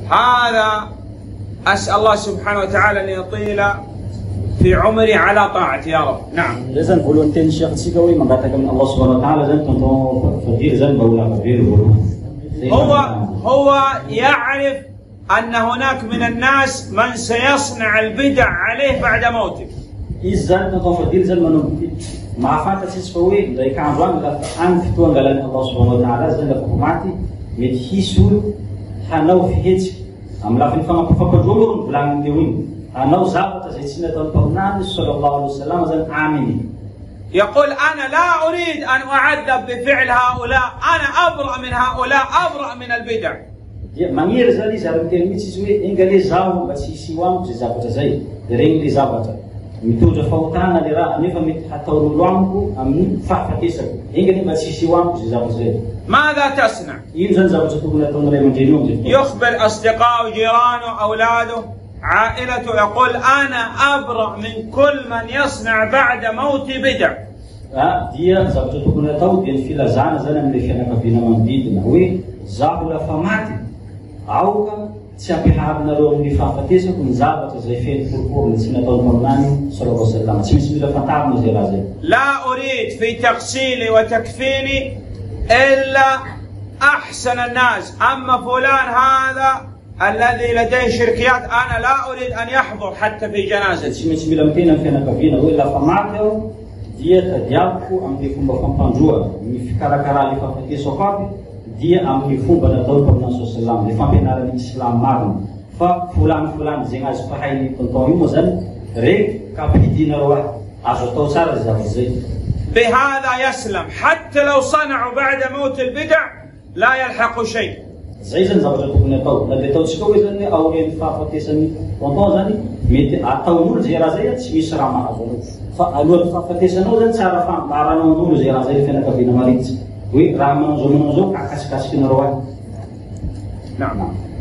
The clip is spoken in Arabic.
هذا أسأل الله سبحانه وتعالى أن يطيل في عمري على طاعته يا رب. نعم. Zan volunteer Syekh Sikawi mengatakan Allah Subhanahu wa taala zan tonton fakir zan baula fakir bulu. هو يعرف أن هناك من الناس من سيصنع البدع عليه بعد موته. Izan tonton fakir zan menunggu. Maafkan siswawi dari kawan la an fituan dalam Allah Subhanahu wa taala zan la hukumati mit hisul hanau fihit amla fin fama fakadulun bulan dewin. أنا زابط سيدنا النبي صلى الله عليه وسلم زن آمني. يقول أنا لا أريد أن أعذب بفعل هؤلاء، أنا أبرأ من هؤلاء، أبرأ من البدع. Mangir zali zabat kami siswe inggali zawu basisiwam zizabot zai dereng li zabata mitu jafautan adira anifa mit hatta ulwanku amin fahfatisa inggali basisiwam zizabot zai. ماذا تصنع؟ يمزن زابط تقول تمر من جنوب. يخبر أصدقائه وجيرانه أولاده عائلته يقول أنا أبرأ من كل من يصنع بعد موت بدع. Dia zabut tu guna tahu dia fila zana zana melefana kabina mandid nawi zabula famati. Auka siapa habna rom di fafatisa kun zabat zayfin furqur nisna tahu Muhammad sallallahu alaihi wasallam. Bismillah fatam ziraze. لا أريد في تغسيلي وتكفيني إلا أحسن الناس، أما فلان هذا الذي لديه شركيات أنا لا أريد أن يحضر حتى في جنازتي. Bismillah mtina fena kabina wala famati dia tadiaku am di fumba kampanjua mi fikara kara li fafati sokapi dia am di fumba na tahu Muhammad sallallahu alaihi wasallam li fapena Islam marun fa fulan zinga spahai tonton muzan re kapidina roh azoto sar zabzi. بهذا يسلم حتى لو صنعوا بعد موت البدع لا يلحق شيء. Zaizan zabut tu guna tahu na tahu sikawi zan ni auren fafati sani tonton zani mit atau nur zirazaya misra ma azulu. فالوقت فكيسنا وزن سارفان بارنا ونور زي رازي فينا كبينا مريض وي رحمنا زمنا زوق عكس كاس كنا رواه. نعم.